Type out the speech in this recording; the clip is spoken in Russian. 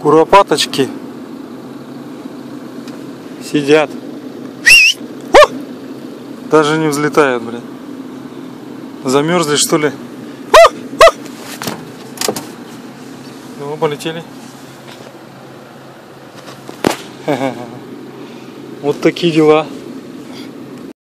Куропаточки сидят. Даже не взлетают, блин. Замерзли, что ли? Ну, полетели. Вот такие дела.